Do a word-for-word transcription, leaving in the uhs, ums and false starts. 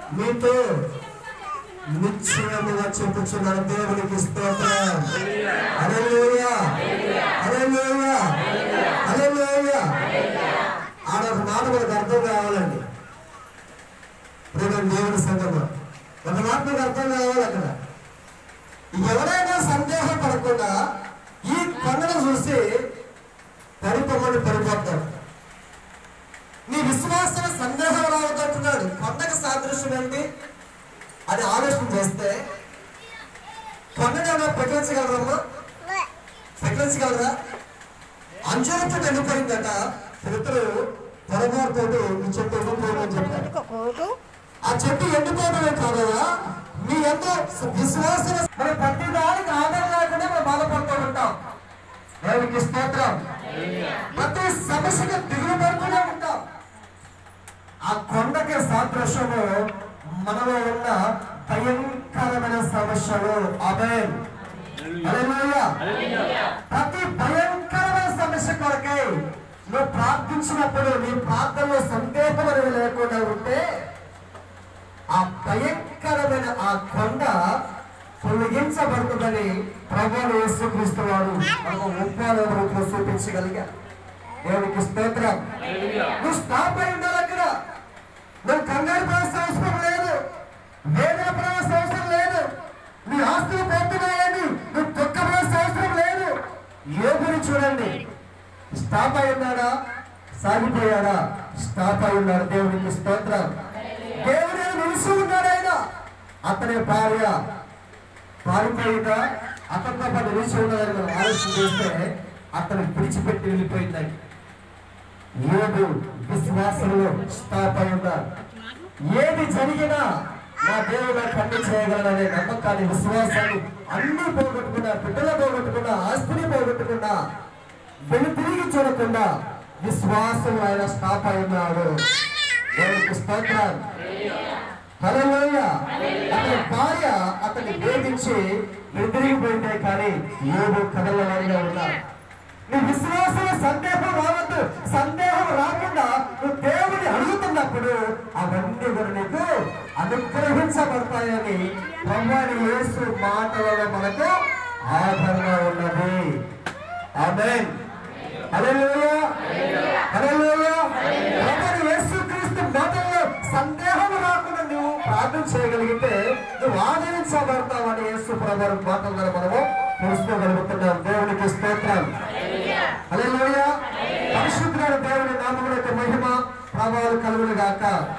మీతో నిశ్చయముగా చెప్పుచున్నాను. దేవునికి స్తోత్రం. హల్లెలూయా, హల్లెలూయా, హల్లెలూయా. ఆడ ఒక మాట మనకు అర్థం కావాలండి. ప్రేమ దేవుని సంగమం ఒక మాట మనకు అర్థం కావాలి. అక్కడ ఎవరైనా సందేహం పడకుండా ఈ కొండను చూసి పడిపోమని పడిపోతాడు. నీ విశ్వాసం సందేహం రావద్దంటున్నాడు. కొండకు సాదృశ్యం ఏంటి అని ఆలోచన చేస్తే కొండను ప్రకటించగలరమ్మా? ప్రకటించగలరా? అంజూరపు ఎండిపోయిందట. పితరులు పొరపాటుతో ఈ చెట్టు ఎండిపోయిందని చెప్పారు. ఆ చెట్టు ఎండిపోవడమే కాదా, మీ ఎంతో విశ్వాసం మరి ప్రతి దానికి ఆధారం లేకుండా మనం బాధపడుతూ ఉంటాం. దేవునికి స్తోత్రం. ప్రతి సమస్యకు దిగులు పడుతూనే ఉంటాం. ఆ కొండకి సాదృశ్యము మనలో ఉన్న భయంకరమైన సమస్యలు. ఆమేన్, హల్లెలూయా. ప్రతి భయంకరమైన సమస్య కొరకై నువ్వు ప్రార్థించినప్పుడు నీ ప్రార్థనలో సందేహం అనేది లేకుండా ఉంటే ఆ భయంకరమైన ఆ కొండ తొలగించబడుతుందని ప్రభువు యేసుక్రీస్తు వారు మనకు ఉపాధి రూపంలో చూపించగలిగారు. దేవునికి స్తోత్రం. నువ్వు స్టాప్ అయి ఉండాలి. అక్కడ నువ్వు కంగారు పడాల్సిన అవసరం లేదు, వేదన పడాల్సిన అవసరం లేదు, నీ ఆస్తులు పోతున్నాయని నువ్వు దుఃఖపడాల్సిన అవసరం లేదు. యోగుని చూడండి, స్టాప్ అయి ఉన్నాడా? సాగిపోయాడా? స్టాప్ అయి ఉన్నాడు. దేవునికి స్తోత్రం. దేవుడు నిలిచి ఉన్నాడు. ఆయన అతని భార్య పారిపోయిందా? అతనితో పాటు నిలిచి ఉన్నదని మనం ఆలోచన చేస్తే అతను విడిచిపెట్టి వెళ్ళిపోయిందని. ఏడు విశ్వాసంలో స్టాప్ అయి ఉన్నారు. ఏది జరిగినా నా దేవుడు కన్ను చేయగలననే నమ్మకాన్ని, విశ్వాసాన్ని అన్ని పోగొట్టుకున్నా, బిడ్డలు పోగొట్టుకున్నా, ఆస్తిని పోగొట్టుకున్నా, వెను తిరిగి చూడకుండా విశ్వాసం ఆయన స్టాప్ అయి ఉన్నాడు. దేవునికి స్తోత్రం. హల్లెలూయా. అతని భార్య అతన్ని వేధించి వెనుతిరిగిపోయిందే కానీ ఏడు కథల వారిగా ఉన్నారు. నీ విశ్వాసంలో సందేహం రావద్దు. సందేహం రాకుండా నువ్వు దేవుని అడుగుతున్నప్పుడు అవన్నీ కూడా నీకు అనుగ్రహించబడతాయని ప్రభువైన యేసు మాటలలో మనకు ఆదరణ ఉన్నది. ఆమేన్, హల్లెలూయా, హల్లెలూయా. ప్రభువైన యేసుక్రీస్తు మాటల్లో సందేహం రాకుండా నువ్వు ప్రార్థన చేయగలిగితే నువ్వు ఆదరించబడతావని యేసు ప్రభువు మాటల ద్వారా మనము తెలుసుకోగలుగుతున్నాం. దేవునికి స్తోత్రం. హల్లెలూయా. పరిశుద్ధుడైన దేవుని నామమునకు మహిమ ప్రభావాలు కలుగును గాక.